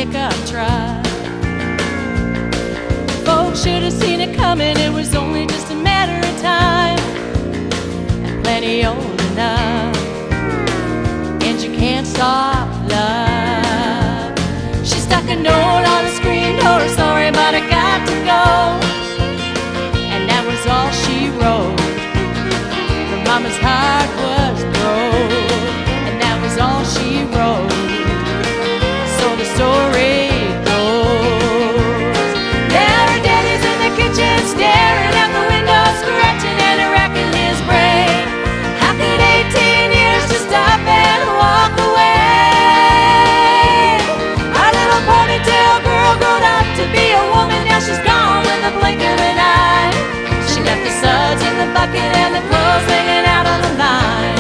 pickup truck. Folks should have seen it coming, it was only just a matter of time. And plenty old enough, and you can't stop love. She stuck a note on the screen door, sorry but I got to go. And that was all she wrote. Her mama's heart was broke, and that was all she wrote. So the story goes, now her daddy's in the kitchen staring out the window, scratching and racking his brain. How could 18 years just stop and walk away? Our little ponytail girl grown up to be a woman, now she's gone with the blink of an eye. She left the suds in the bucket and the clothes hanging out on the line.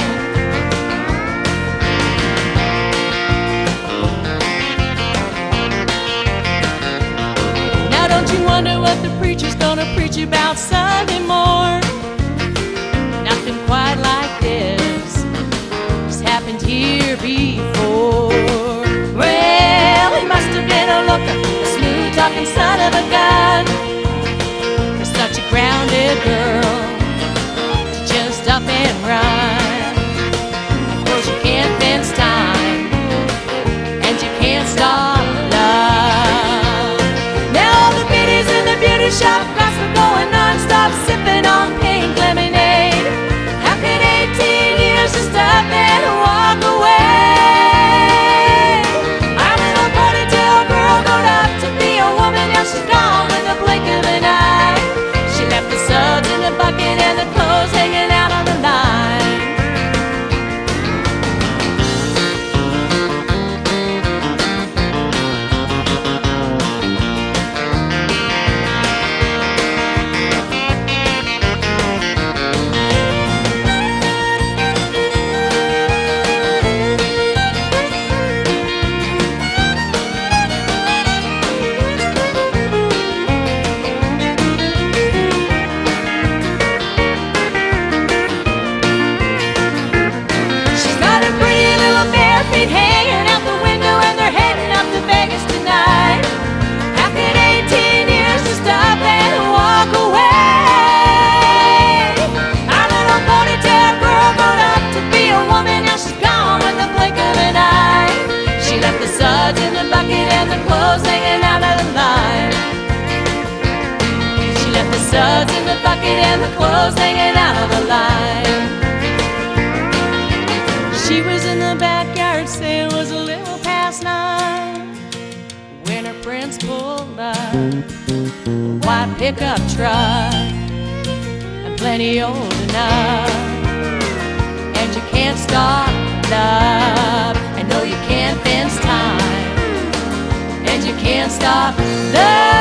Now don't you wonder what the preacher's gonna preach about Sunday morn? Nothing quite like this has happened here before. Well, he must have been a looker, a smooth-talking son of a gun, for such a grounded girl to just up and run. Of course you can't fence time, and you can't stop love. Now all the biddies in the beauty shop gossip going non-stop, sipping on pink lemonade. How could 18 years just stop and walk away? Our little ponytail girl grown up to be a woman, now she's gone with the blink of an eye. She left the suds in the bucket and the clothes hanging out on the line. She's got her pretty little bare feet hanging out the window, and they're heading up to Vegas tonight. How could 18 years just stop and walk away? Our little ponytail girl grown up to be a woman, now she's gone with the blink of an eye. She left the suds in the bucket and the clothes hanging out of the line. She left the suds in the bucket and the clothes hanging out of the line. She was in the backyard, say it was a little past 9, when her prince pulled up a white pickup truck, and plenty old enough, and you can't stop love. And no, you can't fence time, and you can't stop love.